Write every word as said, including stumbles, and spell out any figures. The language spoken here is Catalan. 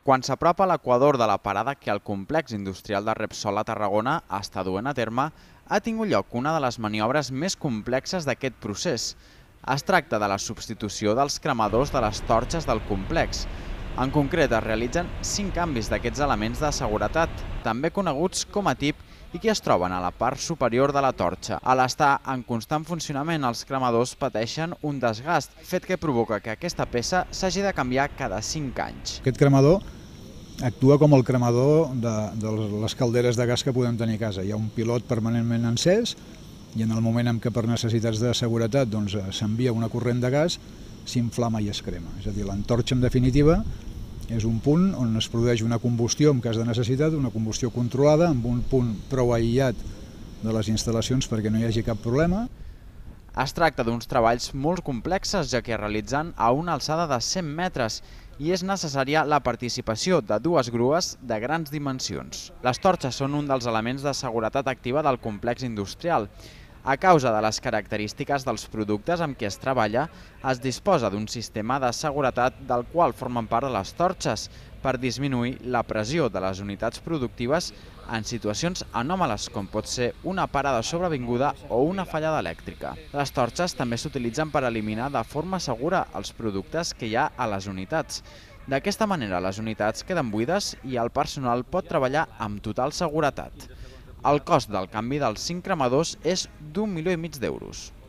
Quan s'apropa l'equador de la parada que el complex industrial de Repsol a Tarragona està duent a terme, ha tingut lloc una de les maniobres més complexes d'aquest procés. Es tracta de la substitució dels cremadors de les torxes del complex. En concret, es realitzen cinc canvis d'aquests elements de seguretat, també coneguts com a tip, i que es troben a la part superior de la torxa. A l'estar en constant funcionament, els cremadors pateixen un desgast, fet que provoca que aquesta peça s'hagi de canviar cada cinc anys. Aquest cremador actua com el cremador de, de les calderes de gas que podem tenir a casa. Hi ha un pilot permanentment encès i en el moment en què per necessitats de seguretat doncs, s'envia una corrent de gas, s'inflama i es crema. És a dir, l'antorxa en definitiva és un punt on es produeix una combustió en cas de necessitat, una combustió controlada amb un punt prou aïllat de les instal·lacions perquè no hi hagi cap problema. Es tracta d'uns treballs molt complexes, ja que es realitzen a una alçada de cent metres i és necessària la participació de dues grues de grans dimensions. Les torxes són un dels elements de seguretat activa del complex industrial. A causa de les característiques dels productes amb què es treballa, es disposa d'un sistema de seguretat del qual formen part les torxes per disminuir la pressió de les unitats productives en situacions anòmales, com pot ser una parada sobrevinguda o una fallada elèctrica. Les torxes també s'utilitzen per eliminar de forma segura els productes que hi ha a les unitats. D'aquesta manera, les unitats queden buides i el personal pot treballar amb total seguretat. El cost del canvi dels cinc cremadors és d'un milió i mig d'euros.